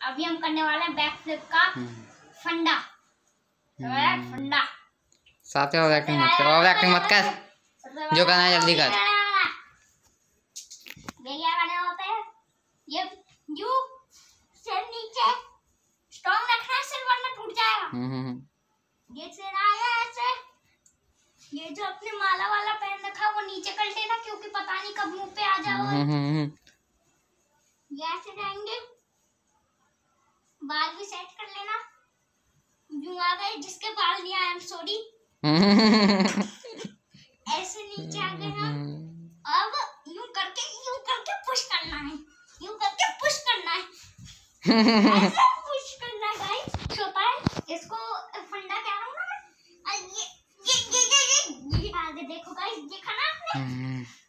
अभी हम करने वाले हैं बैक फ्लिप का फंडा। फंडा साथ में ओवर एक्टिंग मत कर, ओवर एक्टिंग मत कर, जो करना है जल्दी कर। ये क्या करना होता है, ये यू सिर नीचे स्ट्रॉन्ग रखना है, सिर वरना टूट जाएगा। ये सिर आया ऐसे, ये जो अपने माला वाला पहन रखा वो नीचे कर लेना, क्योंकि पता नहीं कब मुंह पे आ जाओ। ये ऐसे जाएंगे, बाल भी सेट कर लेना। यूं आ गए, जिसके बाल नहीं आए आई एम सॉरी। ऐसे नीचे आ गए हम। अब यूं करके पुश करना है, यूं करके पुश करना है। ऐसे पुश करना है गाइस, छोटा है इसको फंडा कह रहा हूं ना मैं। ये आगे देखो गाइस, देखा ना आपने।